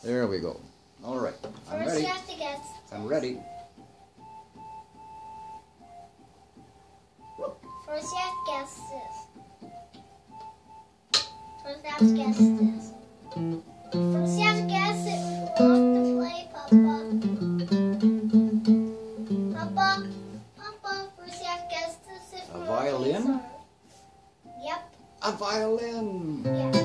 There we go. All right. I'm First ready. you have to guess. I'm ready. First you have to guess this. First you have to guess this. First you have to guess it before you have to play, Papa. Papa, first you have to guess this. If A violin? Yep. A violin. Yeah.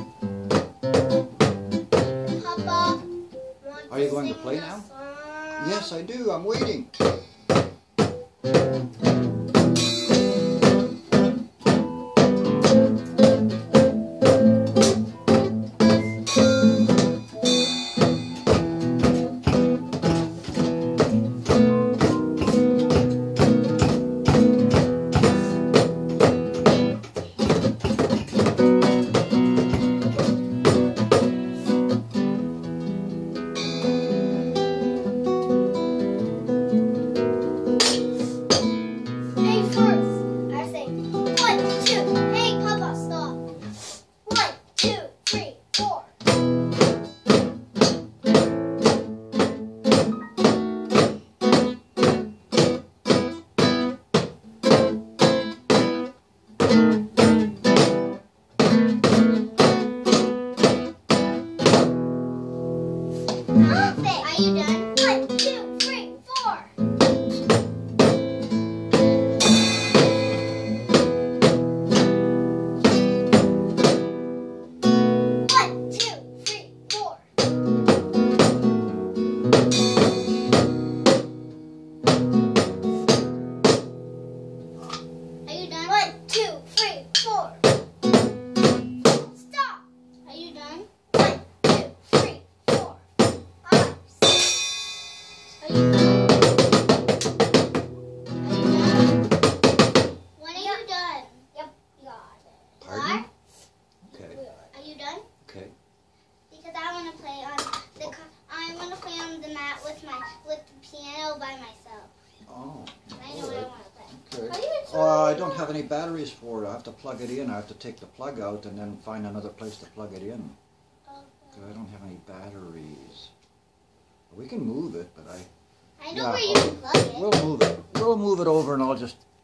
Papa, Are you going to play now? Yes, I do. I'm waiting. Are you done? 1, 2, 3, 4. 1, 2, 3, 4. Are you done? 1, 2, 3, 4. Stop. Are you done? 1, 2, 3, 4, 5, 6. Are you done? Are you done? When are you done? Yep, you got it. Pardon? Okay. Are you done? Okay. Because I want to play on the mat with the piano by myself. Oh. I know what I want to play. Okay. I don't have any batteries for it. I have to plug it in. I have to take the plug out and then find another place to plug it in. Because I don't have any batteries. We can move it, but I know where you can plug it. We'll move it. We'll move it over and I'll just